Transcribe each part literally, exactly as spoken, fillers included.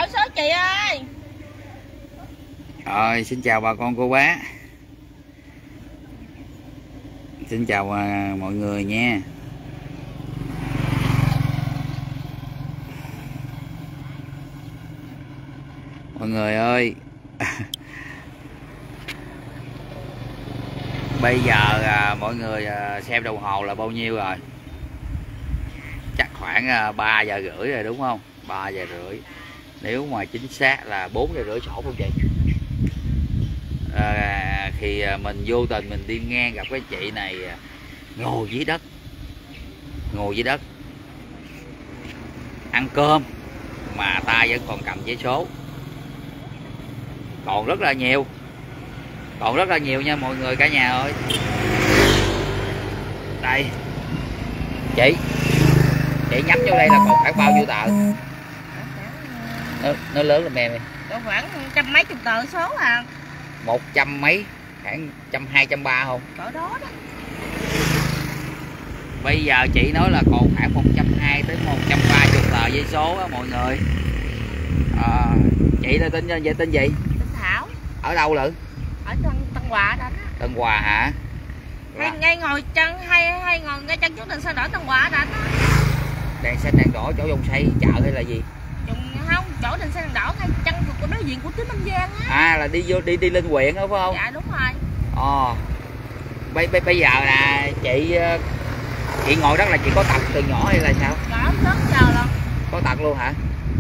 đổi số chị ơi. Rồi, xin chào bà con cô bác. Xin chào uh, mọi người nha. Mọi người ơi. Bây giờ uh, mọi người uh, xem đồng hồ là bao nhiêu rồi? Chắc khoảng uh, ba giờ rưỡi rồi đúng không? ba giờ rưỡi. Nếu mà chính xác là bốn giờ rưỡi sổ không vậy? À, khi mình vô tình mình đi ngang gặp cái chị này ngồi dưới đất, ngồi dưới đất ăn cơm mà tay vẫn còn cầm giấy số, còn rất là nhiều, còn rất là nhiều nha mọi người cả nhà ơi. Đây chị, chị nhắm vô đây là còn khoảng bao nhiêu tờ? Nó, nó lớn lên em, Có khoảng trăm mấy chục tờ số à. Một trăm mấy, khoảng trăm hai trăm ba không? Cỡ đó đó. Bây giờ chị nói là còn khoảng một trăm hai tới một trăm ba mươi tờ giấy số á mọi người. À, chị là tên vậy tên gì? Tên Thảo. Ở đâu lận? Ở Tân, Tân Hòa đó. Tân Hòa hả? Hay ngay ngồi chân hay hay ngồi ngay chân trước đèn xanh đỏ Tân Hòa đó. Đèn xanh đèn đỏ chỗ dòng xây chợ hay là gì? Không, chỗ đèn xanh đèn đỏ ngay chân của đối diện của Tím An Giang á. À là đi vô đi đi lên huyện đó phải không? Dạ đúng rồi. Ờ. Bây, bây bây giờ là chị chị ngồi đó là chị có tật từ nhỏ hay là sao? Có lớn giờ luôn. Có tật luôn hả?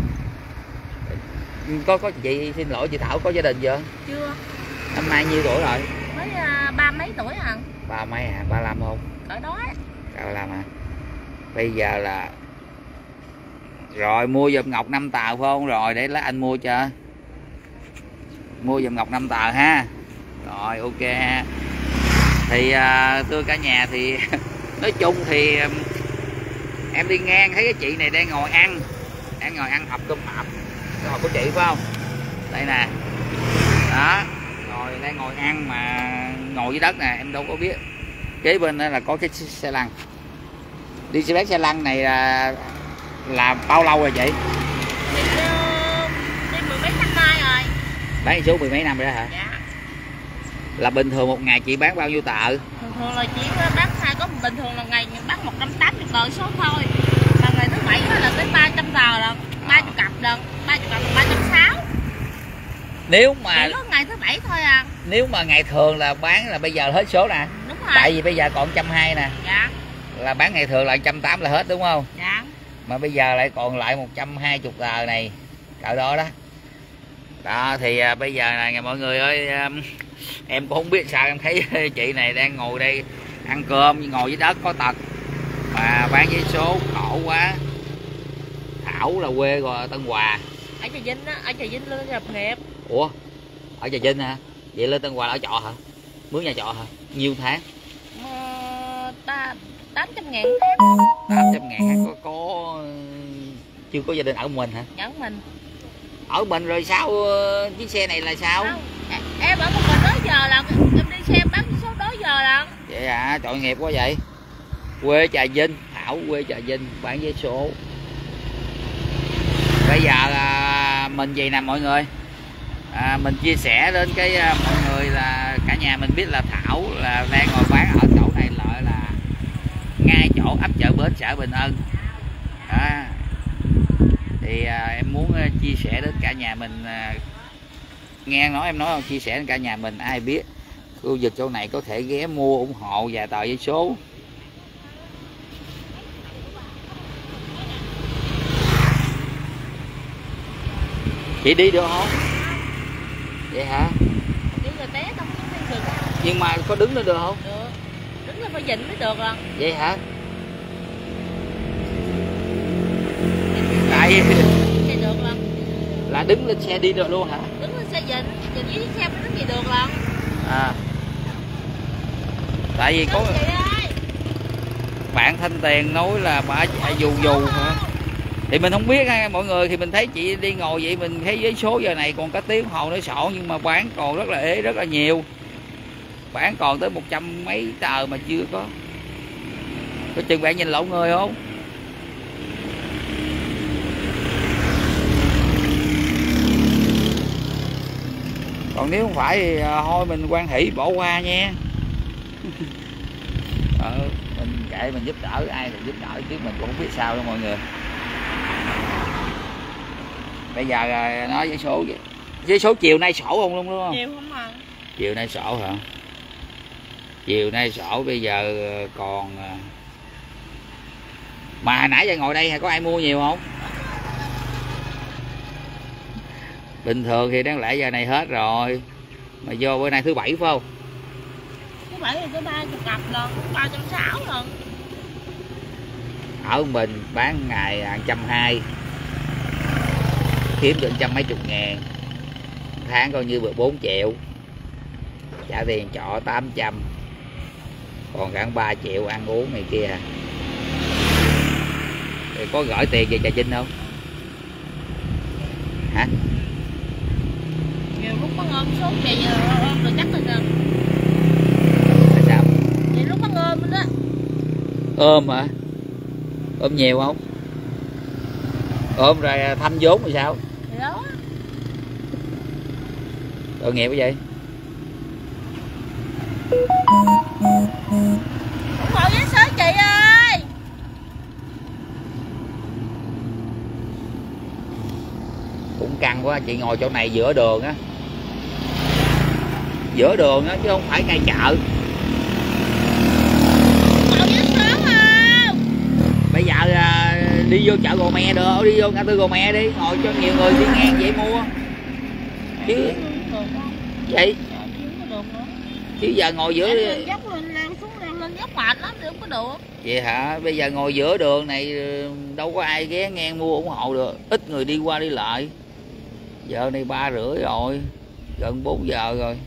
Có có chị xin lỗi chị Thảo có gia đình chưa? Chưa. Năm nay nhiêu tuổi rồi? Mới uh, ba mấy tuổi hả? Ba mấy à? Ba lăm không? Ở đó á. Ba lăm à? Bây giờ là rồi mua giùm ngọc năm tờ phải không? Rồi để lát anh mua cho. Mua giùm ngọc năm tờ ha. Rồi ok ha. Thì uh, thưa cả nhà thì nói chung thì um, em đi ngang thấy cái chị này đang ngồi ăn, đang ngồi ăn hộp cơm hộp, cái hộp của chị phải không? Đây nè. Đó, rồi đang ngồi ăn mà ngồi dưới đất nè, em đâu có biết. Kế bên đó là có cái xe lăn. Đi xe bán xe lăn này là là bao lâu rồi chị? Đi, đi mười mấy năm nay rồi. Bán số mười mấy năm rồi đó hả? Dạ. Là bình thường một ngày chị bán bao nhiêu tờ? Thường thường là chỉ bán hai có bình thường là ngày bán một trăm tám mươi tờ số thôi. Mà ngày thứ bảy là tới ba trăm tờ lần, ba mươi cặp lần, ba mươi cặp ba trăm sáu mươi. Nếu mà chỉ có ngày thứ bảy thôi à. Nếu mà ngày thường là bán là bây giờ hết số nè. Đúng rồi. Tại vì bây giờ còn một trăm hai mươi nè. Dạ. Là bán ngày thường là một trăm tám mươi là hết đúng không? Dạ. Mà bây giờ lại còn lại một trăm hai mươi tờ này, cỡ đó đó. Đó thì à, bây giờ là mọi người ơi, à, em cũng không biết sao em thấy chị này đang ngồi đây ăn cơm, ngồi dưới đất có tật mà bán giấy số khổ quá. Thảo là quê rồi Tân Hòa. Ở Trà Vinh á, ở Trà Vinh lên lập nghiệp. Ủa, ở Trà Vinh hả? Vậy lên Tân Hòa ở trọ hả? Mướn nhà trọ hả? Nhiêu tháng? Ờ, ta tám trăm ngàn. Tám trăm ngàn có có chưa có gia đình ở mình hả? Nhẫn mình. Ở mình rồi sao chiếc xe này là sao? Không, em ở một mình đó giờ là em đi xe bán số đó giờ là. Vậy à, tội nghiệp quá vậy. Quê Trà Vinh, Thảo quê Trà Vinh bán vé số. Bây giờ là mình gì nè mọi người, à, mình chia sẻ đến cái uh, mọi người là cả nhà mình biết là Thảo là đang ngồi bán ở chỗ này lại là ngay chỗ ấp Chợ Bến xã Bình Ân. Đó. Thì uh, em muốn uh, chia sẻ đến cả nhà mình, uh, nghe nói em nói không, chia sẻ đến cả nhà mình ai biết khu vực chỗ này có thể ghé mua ủng hộ vài tờ giấy số. Chị đi được không? Vậy hả? Đi rồi té không được. Nhưng mà có đứng lên được không? Được. Đứng lên phải dịnh mới được rồi. Vậy hả? Tại Xe được lần. Là đứng lên xe đi được luôn hả? Đứng lên xe dịnh, dịnh với xe mới đứng gì được lần. À. Tại vì có bạn Thanh Tiền nói là bà dù dù hả? Thì mình không biết ha mọi người, thì mình thấy chị đi ngồi vậy mình thấy giấy số giờ này còn có tiếng hồ nó sổ nhưng mà bán còn rất là ế, rất là nhiều. Bán còn tới một trăm mấy tờ mà chưa có. Có chừng bạn nhìn lộn người không? Còn nếu không phải thì thôi mình quan hỷ bỏ qua nha. ờ, mình kệ mình giúp đỡ ai thì giúp đỡ chứ mình cũng không biết sao đâu mọi người. Bây giờ nói với số với số chiều nay sổ không luôn đúng không? Chiều không à. Chiều nay sổ hả? Chiều nay sổ bây giờ còn mà hồi nãy giờ ngồi đây có ai mua nhiều không? Bình thường thì đáng lẽ giờ này hết rồi. Mà vô bữa nay thứ bảy phải không? Thứ bảy thì có ba chục cặp lần, ba trăm sáu lần. Ở mình bán ngày một trăm hai, kiếm được trăm mấy chục ngàn, tháng coi như được bốn triệu, trả tiền trọ tám trăm, còn khoảng ba triệu ăn uống này kia. Thì có gửi tiền về Trà Vinh không? Hả? Nhiều lúc có ôm số vậy ôm rồi chắc rồi nè. Là sao? Vậy lúc có ôm đó. Ôm hả? Ôm nhiều không? Ôm rồi thăm vốn thì sao? Thì đó. Tội nghiệp cái vậy? Ủng hộ vé số chị ơi. Cũng căng quá, chị ngồi chỗ này giữa đường á. Giữa đường á chứ không phải ngay chợ. Ủng hộ vé số không? Bây giờ à, đi vô chợ Gò Mè được, đi vô ngã tư Gò Mè đi, ngồi cho nhiều người đi ngang dễ mua. Chứ vậy chứ giờ ngồi giữa lên dốc lên leo xuống leo lên dốc mệt lắm thì không có được. vậy hả? Bây giờ ngồi giữa đường này đâu có ai ghé ngang mua ủng hộ được, ít người đi qua đi lại. Giờ này ba rưỡi rồi, gần bốn giờ rồi.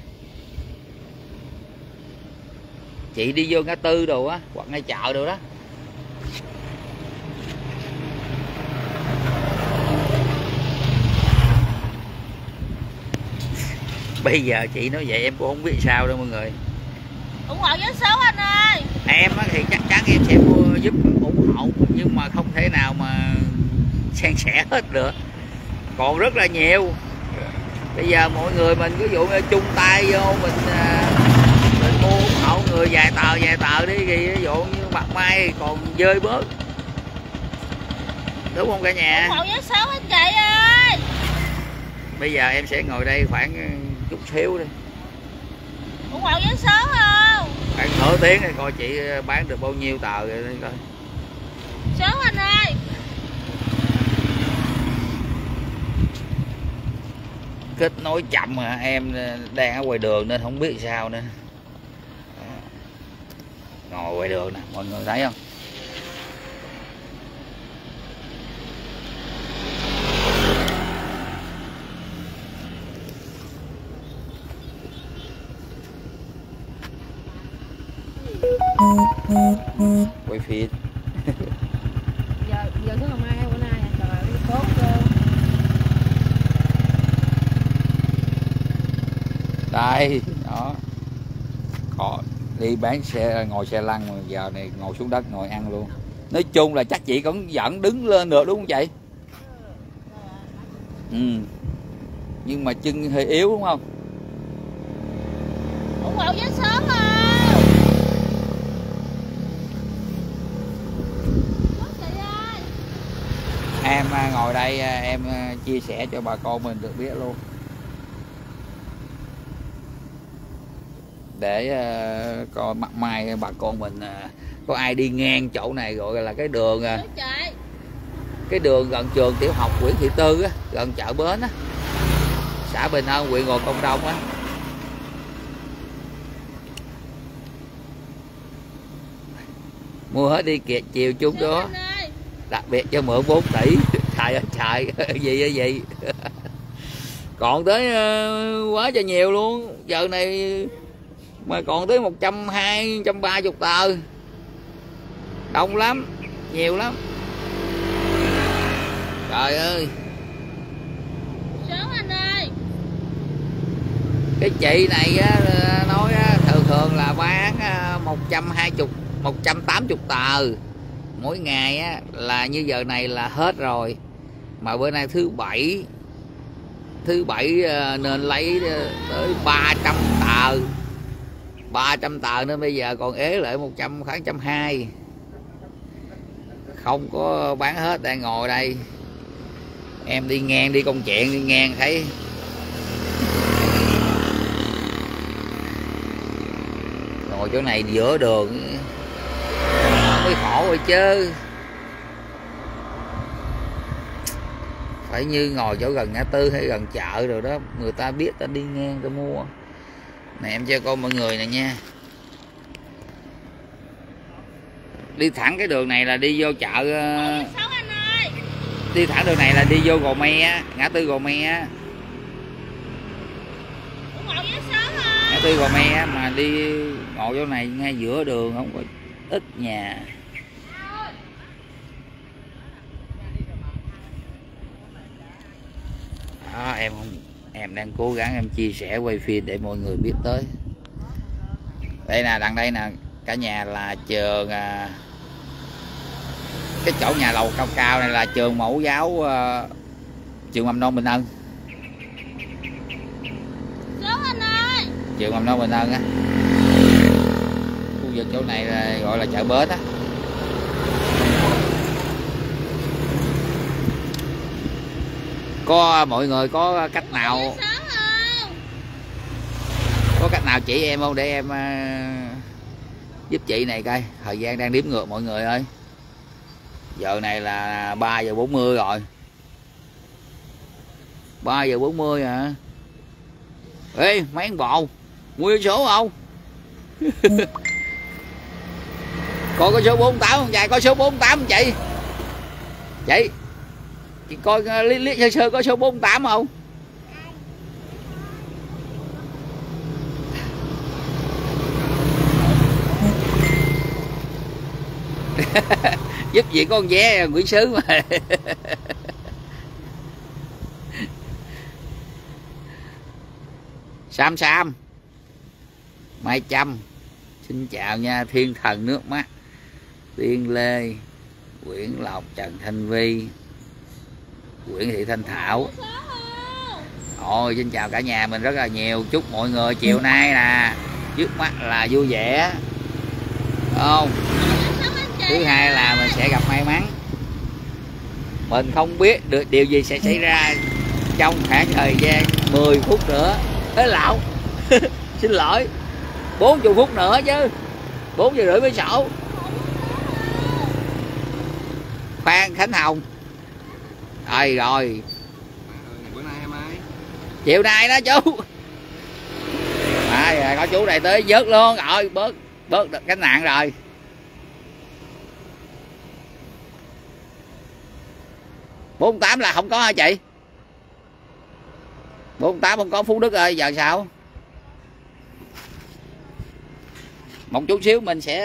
Chị đi vô ngã tư đồ á, hoặc ngay chợ đồ đó. Bây giờ chị nói vậy em cũng không biết sao đâu mọi người. Ủng hộ vé số anh ơi. Em thì chắc chắn em sẽ mua giúp ủng hộ, nhưng mà không thể nào mà san sẻ hết được, còn rất là nhiều. Bây giờ mọi người mình ví dụ như chung tay vô mình mình mua ủng hộ người vài tờ vài tờ đi, thì ví dụ như Bạc Mai còn dơi bớt, đúng không cả nhà? Ủng hộ vé số anh chị ơi. Bây giờ em sẽ ngồi đây khoảng chút xíu đi, ủng hộ vé số không? khoảng nửa tiếng này coi chị bán được bao nhiêu tờ rồi coi. Số anh ơi. Kết nối chậm mà em đang ở ngoài đường nên không biết sao nữa. Ngồi ngoài đường nè, mọi người thấy không? Quay phim. giờ giờ thứ hôm nay bữa nay trời ơi tốt chưa? Đây đó, còn đi bán xe ngồi xe lăn mà giờ này ngồi xuống đất ngồi ăn luôn. Nói chung là chắc chị cũng vẫn đứng lên được đúng không chị? Ừ, nhưng mà chân hơi yếu đúng không? Ủng hộ vé số không? Em ngồi đây em chia sẻ cho bà con mình được biết luôn, để uh, coi mặt mai bà con mình uh, có ai đi ngang chỗ này gọi là cái đường uh, cái đường gần trường tiểu học Nguyễn Thị Tư á, gần chợ Bến á, xã Bình Ân, huyện Gò Công Đông á. Mua hết đi kiệt chiều chung đó, đặc biệt cho mượn bốn tỷ. Trời ơi trời, gì vậy vậy? Còn tới uh, quá trời nhiều luôn. Giờ này mà còn tới một trăm hai mươi, một trăm ba mươi tờ. Đông lắm, nhiều lắm. Trời ơi. Số anh ơi. Cái chị này á, nói á, thường thường là bán một trăm hai mươi, một trăm tám mươi tờ mỗi ngày á, là như giờ này là hết rồi. Mà bữa nay thứ bảy thứ bảy nên lấy tới ba trăm tờ, ba trăm tờ nữa, bây giờ còn ế lại một trăm, khoảng trăm hai, không có bán hết, đang ngồi đây. Em đi ngang, đi công chuyện đi ngang thấy ngồi chỗ này giữa đường mới khổ rồi chứ. Phải như ngồi chỗ gần ngã tư hay gần chợ rồi đó, người ta biết ta đi ngang ta mua. Này em cho coi mọi người nè nha. Đi thẳng cái đường này là đi vô chợ. Đi thẳng đường này là đi vô Gò Me á, ngã tư Gò Me á. Ngã tư Gò Me á, mà đi ngồi chỗ này ngay giữa đường không có ít nhà. Đó, em em đang cố gắng em chia sẻ quay phim để mọi người biết tới. Đây nè, đằng đây nè cả nhà là trường à, cái chỗ nhà lầu cao cao này là trường mẫu giáo uh, trường mầm non Bình Ân. Trường mầm non Bình Ân á. Khu vực chỗ này là, gọi là chợ bến á. Có mọi người có cách nào có cách nào chỉ em không để em uh, giúp chị này coi. Thời gian đang đếm ngược mọi người ơi. Giờ này là ba giờ bốn mươi rồi. ba giờ bốn mươi hả? Ê, mấy con bò mua số không? Coi có số bốn tám không? Dài có số bốn tám không chị? Chị Chị coi liếc liếc sơ sơ có số bốn tám không? Giúp gì có con vé Nguyễn Sứ mà. Sam Sam Mai Trâm, xin chào nha. Thiên Thần Nước Mắt, Tiên Lê, Nguyễn Lộc, Trần Thanh Vi, Nguyễn Thị Thanh Thảo. Ôi xin chào cả nhà mình rất là nhiều. Chúc mọi người chiều nay nè trước mắt là vui vẻ, không? Thứ hai là mình sẽ gặp may mắn. Mình không biết được điều gì sẽ xảy ra trong khoảng thời gian mười phút nữa. Thế lão xin lỗi, bốn mươi phút nữa chứ, bốn giờ rưỡi mới sổ. Phan Khánh Hồng rồi rồi bữa nay em ai? Chiều nay đó chú. À, có chú này tới vớt luôn rồi, bớt bớt được gánh nặng rồi. bốn tám là không có hả chị? bốn tám không có Phú Đức ơi, giờ sao? Một chút xíu mình sẽ,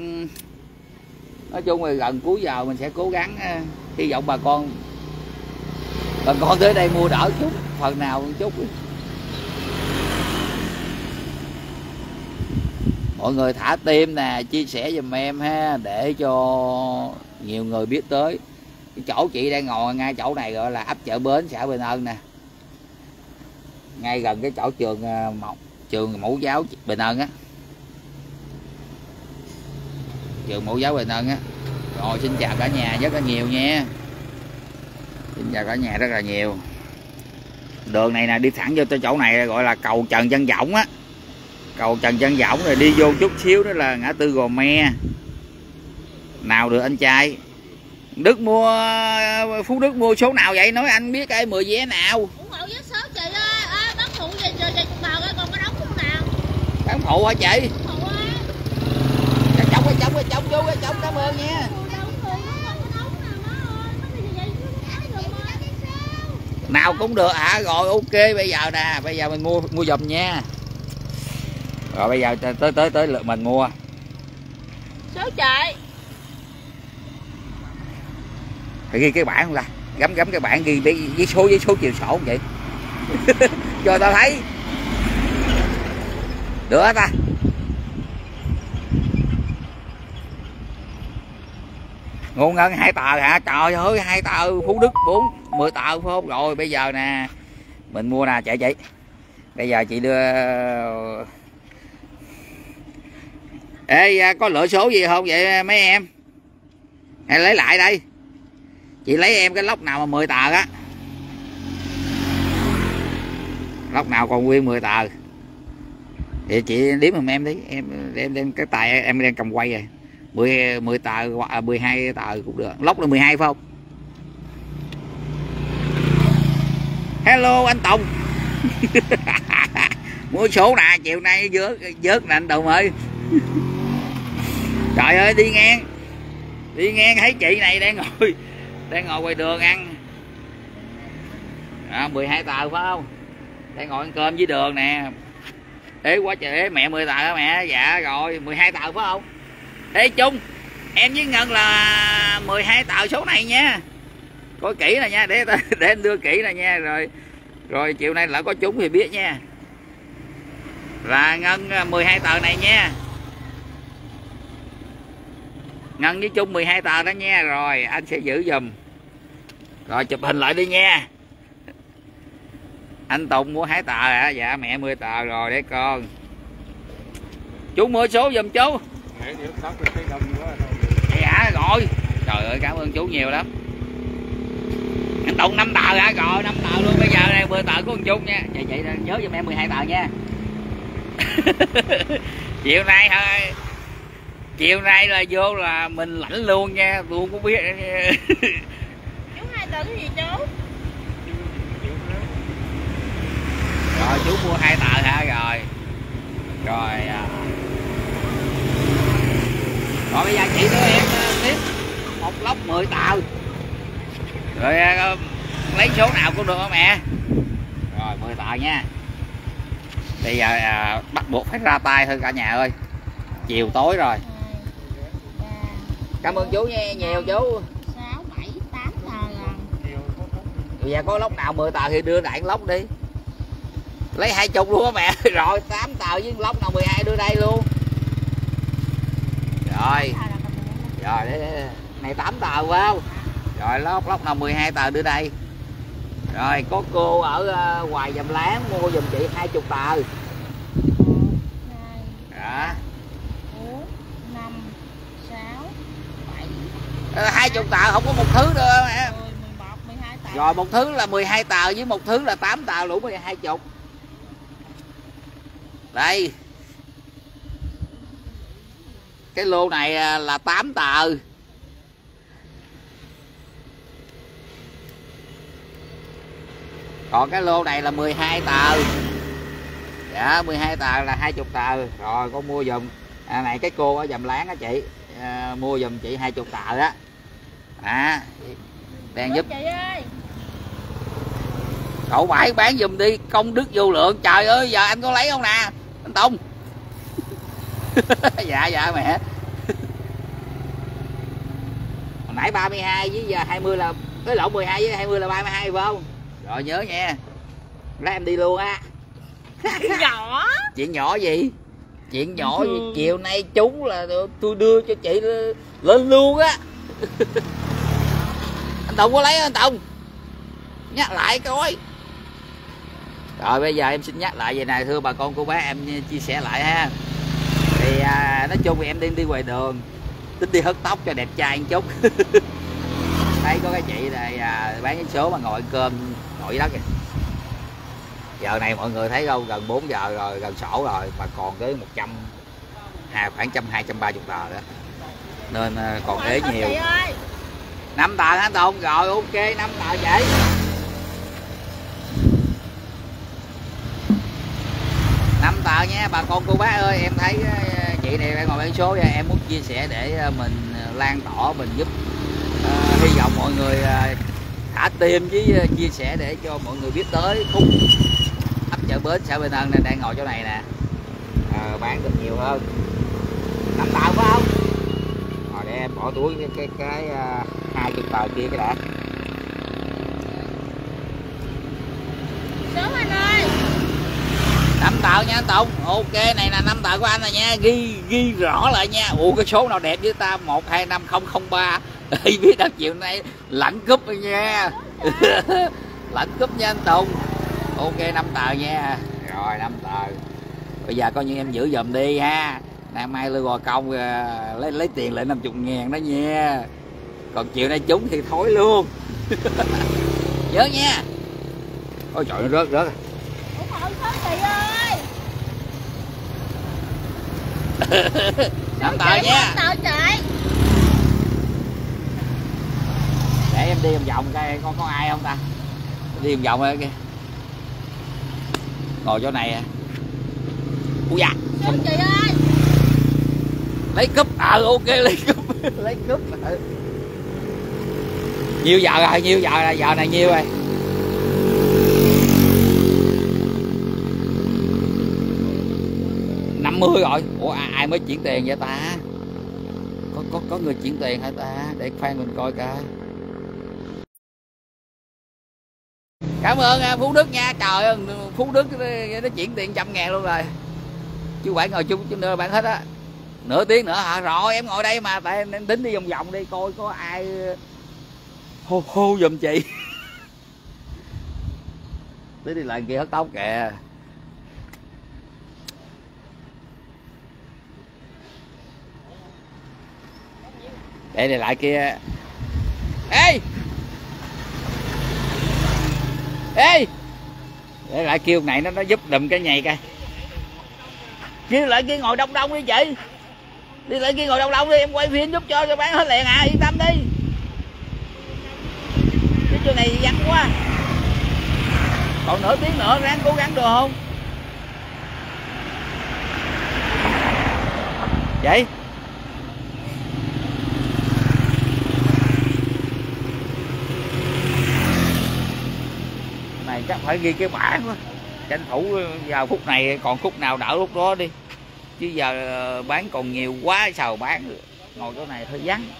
nói chung là gần cuối giờ mình sẽ cố gắng, hy vọng bà con bà con tới đây mua đỡ chút, phần nào một chút. Mọi người thả tim nè, chia sẻ giùm em ha, để cho nhiều người biết tới. Cái chỗ chị đang ngồi ngay chỗ này gọi là ấp Chợ Bến, xã Bình Ân nè, ngay gần cái chỗ trường trường mẫu giáo Bình Ân á, trường mẫu giáo Bình Ân á. Rồi xin chào cả nhà rất là nhiều nha. Xin chào cả nhà rất là nhiều. Đường này nè đi thẳng vô tới chỗ này gọi là cầu Trần Văn Võng á, cầu Trần Văn Võng, rồi đi vô chút xíu đó là ngã tư Gò Me. Nào được anh trai Đức mua, Phú Đức mua số nào vậy? Nói anh biết ai mười vé nào. ủng hộ vé số chị ơi. À, bán phụ về giờ về bào coi còn có đóng không nào? Bán phụ hả chị? Phụ á. Cái chồng cái chồng cái chồng vô cái chồng, cảm ơn nha. Nào cũng được hả? À, rồi ok, bây giờ nè, bây giờ mình mua mua giùm nha. Rồi bây giờ tới tới tới lượt mình mua. Số chị. Phải ghi cái bảng không ta? Gắm gắm cái bảng ghi với số với số chiều sổ không vậy? Cho tao thấy. Được hả ta? Ngôn ngân hai tờ hả? Trời ơi, hai tờ Phú Đức bốn mười tờ phải không? Rồi bây giờ nè, Mình mua nè chạy chị. Bây giờ chị đưa. Ê, có lựa số gì không vậy mấy em? Hay lấy lại đây. Chị lấy em cái lốc nào mà mười tờ á. Lốc nào còn nguyên mười tờ. Thì chị đếm giùm em đi, em đem đem cái tài em đang cầm quay rồi. mười mười tờ hoặc mười hai tờ cũng được. Lốc là mười hai phải không? Hello anh Tùng. Mua số nè, chiều nay vớt vớt nè anh Tùng ơi. Trời ơi đi ngang. Đi ngang thấy chị này đang ngồi đang ngồi ngoài đường ăn. À, mười hai tờ phải không? Đang ngồi ăn cơm với đường nè. Ê quá trời ế, mẹ mười tờ hả mẹ? Dạ rồi, mười hai tờ phải không? Ê Trung, em với Ngân là mười hai tờ số này nha. Coi kỹ nè nha, để để anh đưa kỹ nè nha. Rồi rồi chiều nay lỡ có trúng thì biết nha. Là Ngân mười hai tờ này nha. Ngân với Trung mười hai tờ đó nha. Rồi anh sẽ giữ giùm. Rồi chụp hình lại đi nha. Anh Tùng mua hai tờ hả? Dạ mẹ mười tờ rồi để con. Chú mua số giùm chú. Dạ rồi. Trời ơi cảm ơn chú nhiều lắm. Anh Tùng năm tờ hả? Rồi năm tờ luôn. Bây giờ này mười tờ của anh Trung nha. Vậy vậy nhớ giùm em mười hai tờ nha. Chiều nay thôi. Chiều nay là vô là mình lãnh luôn nha. Tôi không có biết. Chú hai tờ cái gì chú? Rồi chú mua hai tờ hả? Rồi. Rồi à. Rồi bây giờ chị đưa em tiếp một lốc mười tờ. Rồi lấy số nào cũng được hả mẹ? Rồi mười tờ nha. Bây giờ à, bắt buộc phải ra tay thôi cả nhà ơi. Chiều tối rồi. Cảm ơn chú nha, nhiều chú. sáu, bảy, tám tờ lần. Bây giờ có lốc nào mười tờ thì đưa đại lốc đi. Lấy hai chục luôn á mẹ. Rồi tám tờ với lốc nào mười hai đưa đây luôn. Rồi. Rồi để, để. Này tám tờ phải không? Rồi lốc lốc nào mười hai tờ đưa đây. Rồi có cô ở uh, ngoài Dầm Láng mua giùm chị hai mươi tờ. Đó. bốn, năm, sáu, bảy. hai mươi tờ không có một thứ nữa mẹ. mười, mười một, mười hai tờ. Rồi một thứ là mười hai tờ với một thứ là tám tờ đủ mười hai chục. Đây. Cái lô này là tám tờ. Còn cái lô này là mười hai tờ. Dạ mười hai tờ là hai mươi tờ. Rồi con mua giùm. À, này cái cô ở Dầm Láng á chị. À, mua giùm chị hai mươi tờ đó. À, đang giúp. Chị ơi. Cậu phải bán giùm đi, công đức vô lượng. Trời ơi giờ anh có lấy không nè anh Tùng? Dạ dạ mẹ. Hồi nãy ba mươi hai với giờ hai mươi là cái lộn mười hai với hai mươi là ba mươi hai phải không? Rồi nhớ nha. Lát em đi luôn á. Nhỏ. Chuyện nhỏ gì? Chuyện nhỏ gì? Chiều nay chúng là tôi đưa cho chị lên luôn á. Anh Tùng có lấy không anh Tùng? Nhắc lại coi. Rồi bây giờ em xin nhắc lại vậy này, thưa bà con cô bác, em chia sẻ lại ha. Thì à, nói chung thì em đi đi ngoài đường, tính đi hớt tóc cho đẹp trai một chút. Thấy có cái chị này à, bán cái số mà ngồi ăn cơm ngồi dưới đất kìa. Giờ này mọi người thấy đâu, gần bốn giờ rồi, gần sổ rồi mà còn tới một trăm, khoảng trăm hai trăm ba mươi tờ đó, nên à, còn ế nhiều. Năm tờ hả Tùng? Rồi ok năm tờ chị. Năm tờ nha bà con cô bác ơi. Em thấy chị này đang ngồi bán số và em muốn chia sẻ để mình lan tỏa, mình giúp uh, hy vọng mọi người uh, thả tim với uh, chia sẻ để cho mọi người biết tới khúc ấp Chợ Bến xã Bình Ân này đang ngồi chỗ này nè, uh, bán được nhiều hơn. Năm tờ phải không? Rồi để em bỏ túi cái cái cái hai chục tờ kia cái đã. Số anh ơi. Năm tờ nha anh Tùng. Ok này là năm tờ của anh rồi nha. Ghi ghi rõ lại nha. Ủa cái số nào đẹp với ta? Một hai năm không không ba. Biết đâu chiều nay lãnh cúp rồi nha. Lãnh cúp nha anh Tùng. Ok năm tờ nha. Rồi năm tờ. Bây giờ coi như em giữ giùm đi ha. Nay mai lưu gò công lấy lấy tiền lại năm mươi ngàn đó nha. Còn chiều nay trúng thì thối luôn. Nhớ nha. Ôi trời nó rớt rớt. Ủa ơi sớm chị ơi. Năm tờ nha. Năm tờ chị. Để em đi vòng vòng coi con có ai không ta. Đi vòng vòng thôi kìa. Ngồi chỗ này à. Ui da. Sớm chị ơi. Lấy cúp. Ờ à, ok lấy cúp. Lấy cúp. Ừ. Nhiêu giờ rồi, nhiêu giờ rồi, giờ này nhiêu rồi? năm mươi rồi. Ủa ai mới chuyển tiền vậy ta? Có có có người chuyển tiền hả ta? Để khoan mình coi coi. Cảm ơn Phú Đức nha. Trời ơi, Phú Đức nó chuyển tiền trăm ngàn luôn rồi. Chú Bảy ngồi chung chút nữa bạn hết á. Nửa tiếng nữa hả? Rồi em ngồi đây mà. Tại em, em tính đi vòng vòng đi coi có ai hô hô giùm chị. Tới đi lại kia hớt tóc kìa. Để đi lại kia. Ê Ê để lại kêu này nó nó giúp đùm cái nhầy coi. Kêu lại kia ngồi đông đông đi chị. Đi lại kia ngồi đông đông đi, em quay phim giúp cho cho bán hết liền à, yên tâm đi. Cái chỗ này vắng quá. Còn nửa tiếng nữa ráng cố gắng được không? Vậy này chắc phải ghi cái bảng quá. Tranh thủ vào phút này còn khúc nào đỡ lúc đó đi. Chứ giờ bán còn nhiều quá sao bán. Ngồi chỗ này hơi vắng.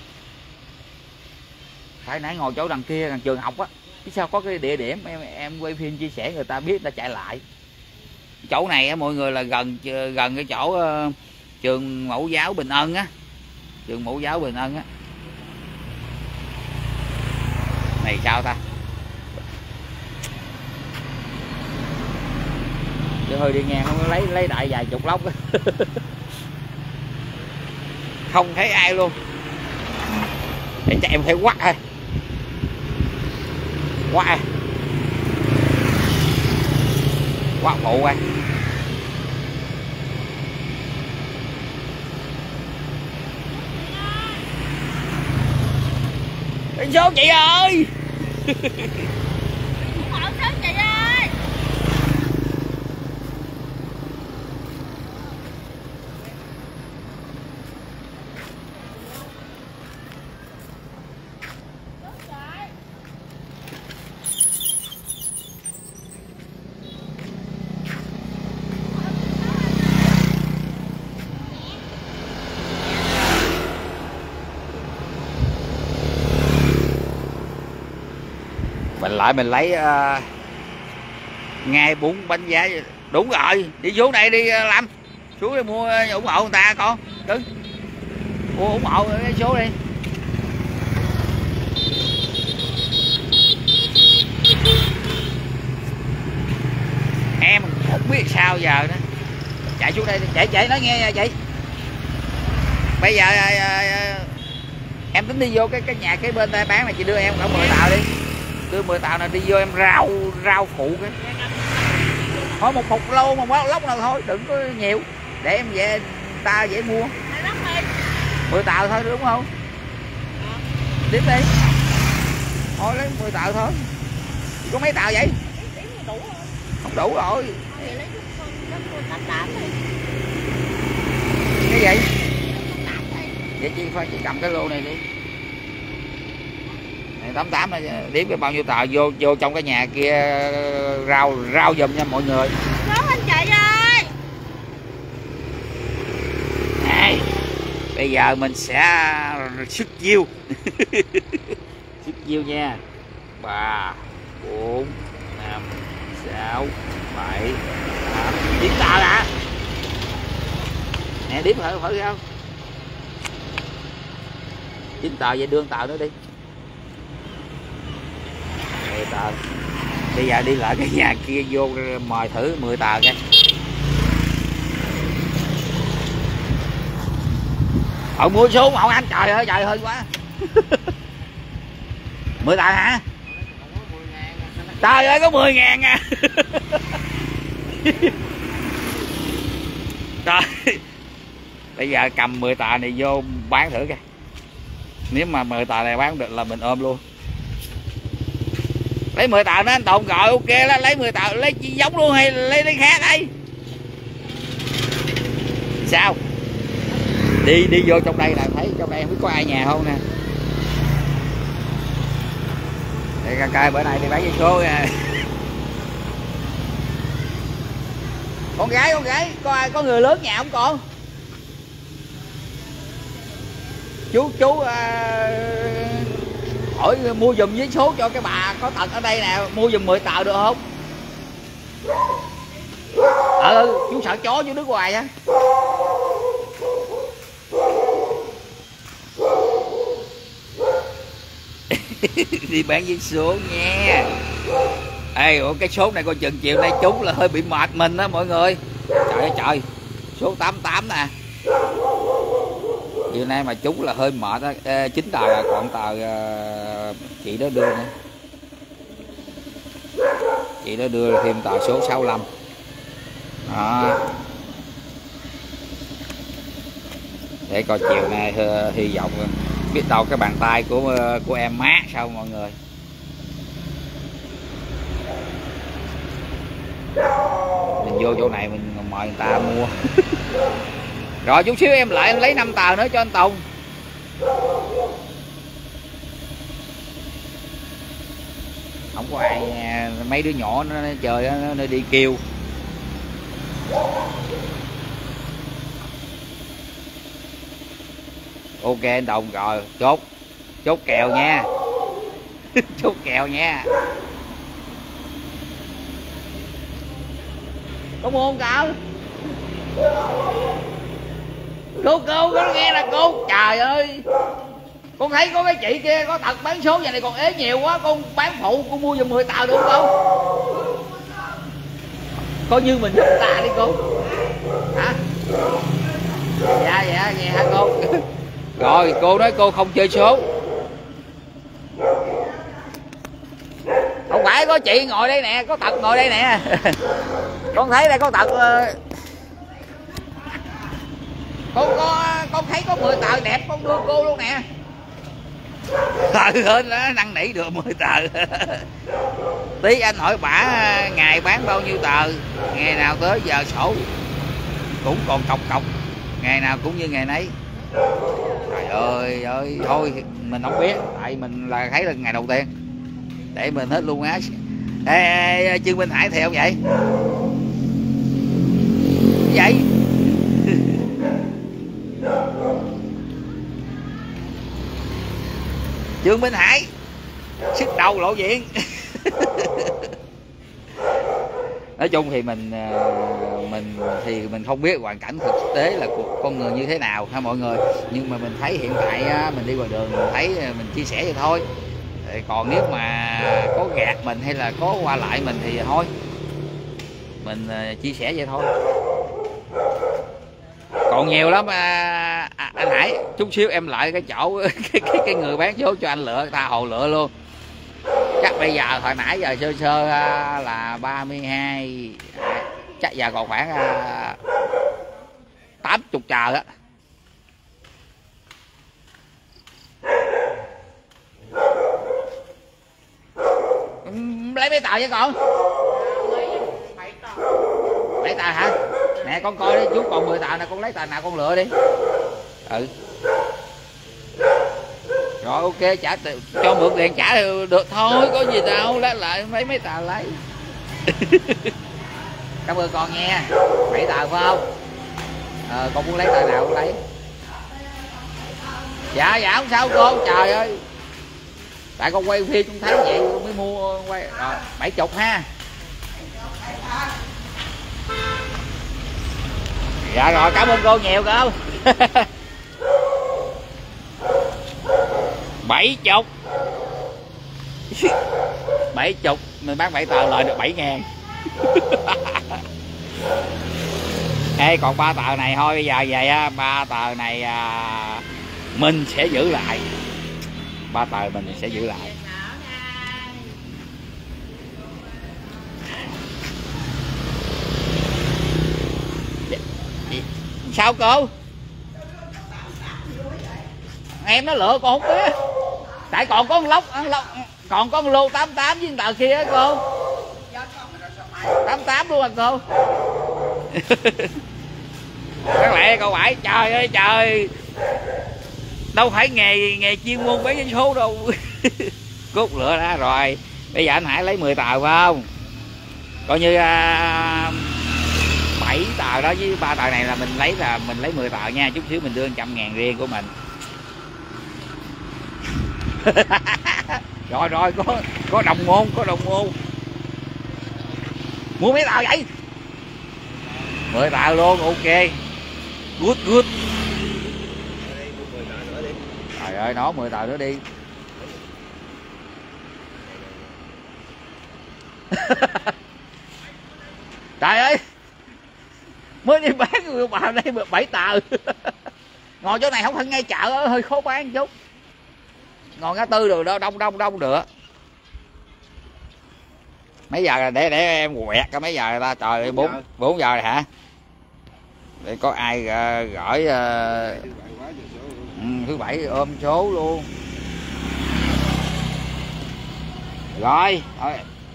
Phải nãy ngồi chỗ đằng kia, đằng trường học á. Chứ sao có cái địa điểm em em quay phim chia sẻ người ta biết người ta chạy lại. Chỗ này á mọi người là gần gần cái chỗ uh, trường mẫu giáo Bình Ân á. Trường mẫu giáo Bình Ân á. Này sao ta? Chứ hơi đi ngang không lấy lấy đại vài chục lốc. Không thấy ai luôn. Để cho em phải quắt thôi. Quắt. Quắt phụ coi. Đi số chị ơi. Hỏi số chị ơi. Mình lại mình lấy uh, ngay bốn bánh giá. Đúng rồi, đi xuống đây đi Lâm. Xuống đi mua ủng hộ người ta con. Cưng. Mua ủng hộ cái số đi. Em không biết sao giờ nữa. Chạy xuống đây, chạy chạy nói nghe nha chị. Bây giờ uh, em tính đi vô cái cái nhà cái bên đây bán này, chị đưa em khoảng mười tàu đi. Đưa mười tàu này đi vô em rau rau phụ cái. Thôi một phục lô một lốc nào thôi, đừng có nhiều. Để em về ta dễ mua. mười tàu thôi đúng không? Tiếp đi. Thôi lấy mười tàu thôi. Có mấy tàu vậy? Không đủ rồi. Cái gì? Vậy chị phải chị cầm cái lô này đi. tám tám này đếm cái bao nhiêu tàu vô vô trong cái nhà kia rau rau giùm nha mọi người. Số anh chị ơi. Này, bây giờ mình sẽ xuất chiêu. Xuất chiêu nha. Ba, bốn, năm, sáu, bảy, tám, chín tàu hả? Nè đếm thử thử không? chín tàu vậy đương tàu nữa đi. mười tờ. Bây giờ đi lại cái nhà kia vô mời thử mười tờ cái. Họ mua số mẫu anh, trời ơi trời hơi quá. mười tờ hả? Trời ơi có mười ngàn à. Trời. Bây giờ cầm mười tờ này vô bán thử coi. Nếu mà mười tờ này bán được là mình ôm luôn. Lấy mười tờ nó anh Tùng rồi ok đó, lấy mười tờ lấy giống luôn hay lấy lấy khác đây? Sao? Đi đi vô trong đây là thấy trong đây không biết có ai nhà không nè. Đây coi bữa nay đi bán giấy số nha. Con gái con gái có ai có người lớn nhà không con? Chú chú uh, hỏi mua giùm giấy số cho cái bà có tật ở đây nè, mua giùm mười tờ được không? Ừ, chú sợ chó chú đứng ngoài á. Đi bán giấy số nha. Ê, cái số này coi chừng chiều nay trúng là hơi bị mệt mình á mọi người. Trời ơi trời, số tám tám nè. Chiều nay mà trúng là hơi mệt á. Ê, chín tờ là còn tờ uh, chị đó đưa nữa. Chị đó đưa thêm tờ số sáu mươi lăm. Đó. Để coi chiều nay uh, hy vọng biết đâu cái bàn tay của uh, của em mát sao mọi người. Mình vô chỗ này mình mời người ta mua. Rồi chút xíu em lại em lấy năm tờ nữa cho anh Tùng. Không có ai, mấy đứa nhỏ nó chơi nó, nó đi kêu. Ok anh Tùng rồi, chốt. Chốt kèo nha. Chốt kèo nha. Có mua không cậu? Cô cô có nghe là cô. Trời ơi, con thấy có cái chị kia có tật bán số vậy này còn ế nhiều quá, con bán phụ con mua giùm mười tờ được không? Coi như mình giúp ta đi cô. Hả? Dạ dạ nghe hả cô? Rồi cô nói cô không chơi số. Không phải có chị ngồi đây nè, có tật ngồi đây nè. Con thấy đây có tật. Con có con thấy có mười tờ đẹp con đưa cô luôn nè. Trời ơi nó năn nỉ được mười tờ. Tí anh hỏi bả ngày bán bao nhiêu tờ, ngày nào tới giờ sổ cũng còn cọc cọc, ngày nào cũng như ngày nấy. Trời ơi ơi thôi mình không biết, tại mình là thấy là ngày đầu tiên để mình hết luôn á. Ê, ê, ê Trương Minh Hải theo vậy vậy. Trương Minh Hải sức đầu lộ diện. Nói chung thì mình mình thì mình không biết hoàn cảnh thực tế là cuộc con người như thế nào ha mọi người, nhưng mà mình thấy hiện tại mình đi ngoài đường mình thấy mình chia sẻ vậy thôi. Còn nếu mà có gạt mình hay là có qua lại mình thì thôi mình chia sẻ vậy thôi. Còn nhiều lắm à, à, anh Hải chút xíu em lại cái chỗ cái, cái, cái người bán số cho anh lựa, người ta hồ lựa luôn. Chắc bây giờ hồi nãy giờ sơ sơ là ba mươi hai, chắc giờ còn khoảng tám mươi chờ á. Lấy mấy tờ vậy con? Lấy tờ hả? Nè con coi đi, chú còn mười tờ nè, con lấy tờ nào con lựa đi. Ừ. Rồi ok, trả cho mượn tiền trả được thôi, có gì đâu, lấy lại mấy mấy tờ lấy. Cảm ơn con nha. Bảy tờ phải không? Ờ, con muốn lấy tờ nào con lấy. Dạ dạ không sao con, trời ơi. Tại con quay phim con thấy vậy con mới mua quay. Rồi, bảy chục ha. Dạ rồi, cảm ơn cô nhiều cô. Bảy chục. bảy chục, mình bán bảy tờ lợi được bảy ngàn. Ê, còn ba tờ này thôi, bây giờ về á, ba tờ này à, mình sẽ giữ lại. Ba tờ mình sẽ giữ lại. Sao cô? Em nó lựa con không biết. Tại còn có con lốc, lốc còn có con lô tám tám với tờ kia á cô. tám tám luôn à cô. Các lẽ câu bảy, trời ơi trời. Đâu phải nghề nghề chuyên môn bán vé số đâu. Cút lựa ra rồi. Bây giờ anh Hải lấy mười tờ phải không? Coi như uh, bảy tờ đó với ba tờ này là mình lấy là mình lấy mười tờ nha, chút xíu mình đưa một trăm ngàn riêng của mình. Rồi rồi, có có đồng môn, có đồng môn. Mua mấy tờ vậy? mười tờ luôn, ok. Good good. Trời ơi, nó mười tờ nữa đi. Trời ơi, mới đi bán người bà đây bảy tờ. Ngồi chỗ này không phải ngay chợ, hơi khó bán chút. Ngồi ngã tư rồi đó, đông đông đông được. Mấy giờ là để để em quẹt cái mấy giờ ta, trời ơi, bốn bốn giờ rồi hả? Để có ai uh, gửi uh, ừ, thứ bảy ôm số luôn. Rồi, rồi.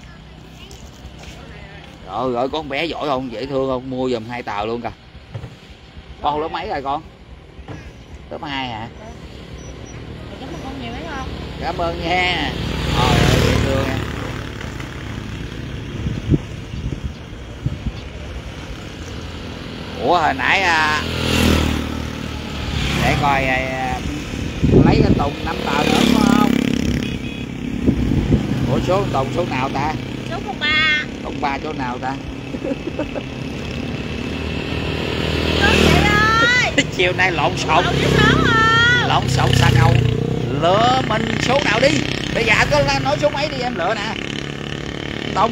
Rồi, rồi con bé giỏi không? Dễ thương không? Mua giùm hai tờ luôn kìa. Con lớp mấy rồi con? Lớp hai hả? Cảm ơn con nhiều mấy không? Cảm ơn nha. Trời ơi, dễ thương nha. Ủa hồi nãy à, để coi à, lấy cái Tùng năm tờ nữa phải không? Ủa số Tùng số nào ta? Số một ba. Tùng ba số nào ta? Chiều nay lộn xộn. Lộn xộn xa ngầu. Lựa mình số nào đi. Bây giờ anh có nói số mấy đi em lựa nè. Tùng,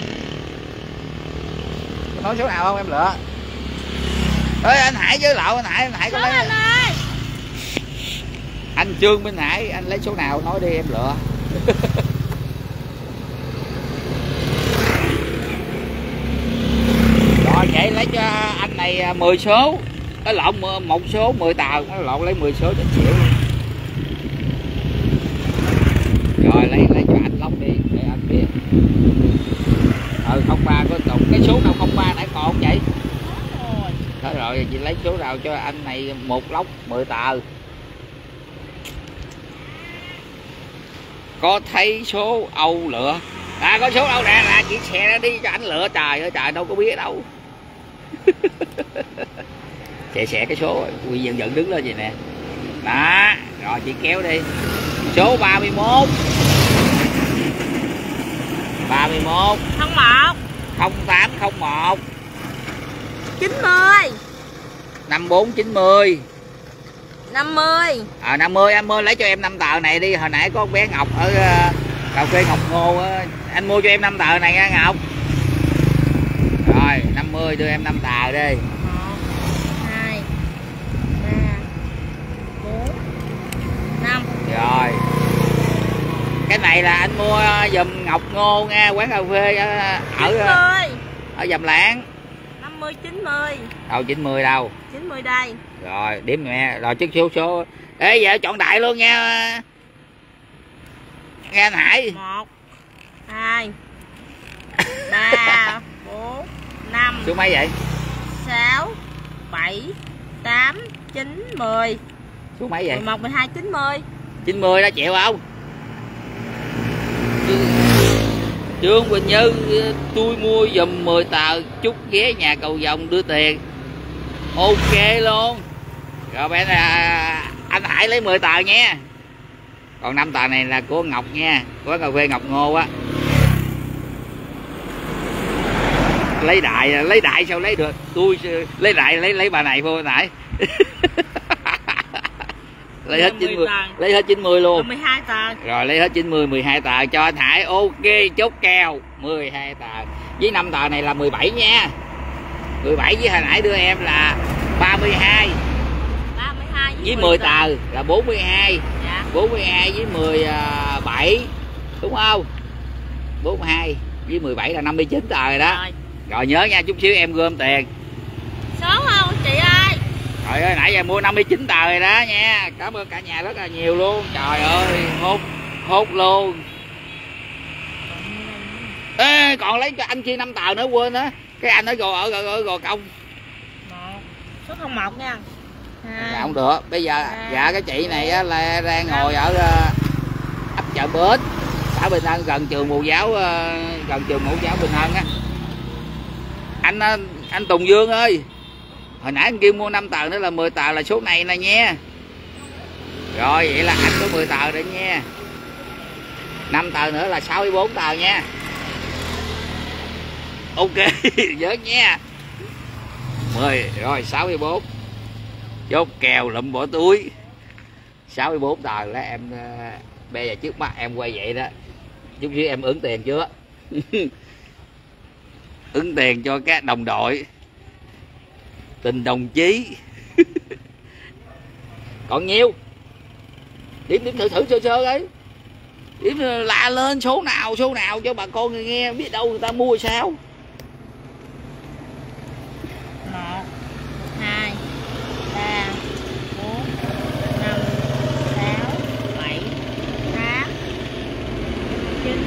nói số nào không em lựa. Ê anh Hải với Lậu, anh Hải, anh Hải có lấy anh, anh Trương bên Hải, anh lấy số nào nói đi em lựa. Rồi vậy lấy cho anh này mười số. Cái lộn một số mười tờ, cái lộn lấy mười số cho chịu. Rồi lấy lấy cho anh Lóc đi để anh biết. Ừ không ba có Tùng, cái số nào không ba nãy còn không vậy? Thôi rồi chị lấy số nào cho anh này một lốc mười tờ. Có thấy số Âu lựa. À có số Âu nè, là chị xe ra đi cho anh lựa. Trời ơi trời, đâu có biết đâu. Chạy xẹ cái số quy dân dẫn đứng lên vậy nè. Đó, rồi chị kéo đi. Số ba mươi mốt. ba mươi mốt không một không tám không một chín mươi năm bốn chín mươi năm mươi. À năm mươi, anh mua lấy cho em năm tờ này đi. Hồi nãy có con bé Ngọc ở uh, cà phê Ngọc Ngô uh, anh mua cho em năm tờ này nha Ngọc. Rồi năm mươi đưa em năm tờ đi. một hai ba bốn năm. Rồi cái này là anh mua giùm Ngọc Ngô nha, quán cà phê ở ở, ở Dầm Lạng. năm mươi chín mươi. Đâu chín mươi đâu? chín mươi đây. Rồi điểm mẹ rồi trước số số. Ê giờ chọn đại luôn nha. Nghe anh Hải. một hai ba bốn năm. Số mấy vậy? sáu bảy tám chín mười. Số mấy vậy? mười một mười hai chín mươi. chín mươi đó chịu không? Trương Quỳnh Như, tôi mua giùm mười tờ, chút ghé nhà cầu vồng đưa tiền. Ok luôn. Rồi bé là anh Hải lấy mười tờ nha. Còn năm tờ này là của Ngọc nha, của cà phê Ngọc Ngô á. Lấy đại, lấy đại sao lấy được? Tôi lấy đại lấy lấy bà này vô nãy. lấy hết chín mươi, lấy hết chín mươi luôn. mười hai tờ. Rồi lấy hết chín mươi, mười hai tờ cho anh Hải. Ok, chốt kèo mười hai tờ. Với năm tờ này là mười bảy nha. mười bảy với hồi nãy đưa em là ba mươi hai. ba mươi hai với, với mười tờ là bốn mươi hai. Dạ. bốn mươi hai với mười bảy đúng không? bốn mươi hai với mười bảy là năm mươi chín tờ rồi đó. Rồi, rồi nhớ nha, chút xíu em gom tiền. Số không chị ơi? Trời ơi, nãy giờ mua năm mươi chín tờ rồi đó nha. Cảm ơn cả nhà rất là nhiều luôn. Trời ơi, hốt hốt luôn. Ê, còn lấy cho anh chi năm tờ nữa quên á. Cái anh ở gò ở, ở, ở gò công. Một. Số không một nha. Dạ, không được. Bây giờ à. Dạ cái chị này á, là đang ngồi ở uh, ấp Chợ Bến, xã Bình Hân, gần trường mẫu giáo uh, gần trường mẫu giáo Bình Hân á. Anh anh Tùng Dương ơi. Hồi nãy anh kêu mua năm tờ nữa là mười tờ là số này nè nha. Rồi vậy là anh có mười tờ rồi nha. năm tờ nữa là sáu mươi bốn tờ nha. Ok, nhớ nha. mười rồi sáu mươi bốn. Chốt kèo lụm bỏ túi. sáu mươi bốn tờ là em bây giờ trước mắt em quay vậy đó. Chút xíu em ứng tiền chưa? Ứng tiền cho các đồng đội, tình đồng chí. Còn nhiêu? Điểm điểm thử thử sơ sơ ấy. Điểm la lên số nào số nào cho bà con người nghe, biết đâu người ta mua sao. Một, hai, ba, bốn, năm, sáu, bảy, tám, chín,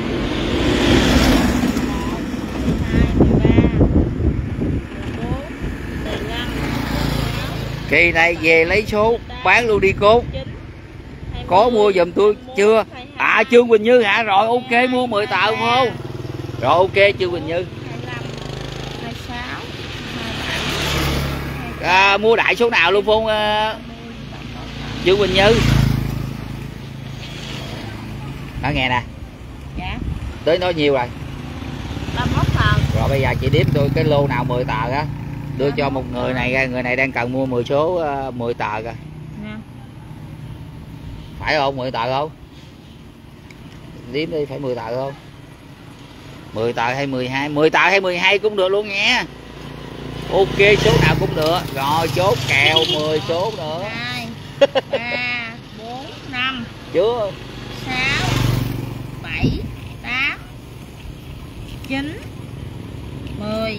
một, hai, ba, bốn, mười lăm. Kỳ này về lấy số bán luôn đi cô. Có mua giùm tôi chưa? À, Trương Quỳnh Như hả? Rồi ok, mua mười tờ phải không? Rồi ok, Trương Quỳnh Như. À, mua đại số nào luôn không uh, Trương Quỳnh Như? Nói nghe nè. Dạ. Tới nói nhiều rồi. ba mươi mốt tờ. Rồi bây giờ chị đếm tôi cái lô nào mười tờ á. Đưa cho một người này ra, người này đang cần mua mười số uh, mười tờ kìa. Nè. Phải không? mười tờ không? Đếm đi, phải mười tờ không? mười tờ hay mười hai? mười tờ hay mười hai cũng được luôn nha. Ok, số nào cũng được. Rồi chốt kèo mười số nữa. hai, ba, bốn, năm. Chưa? sáu, bảy, tám, chín, mười,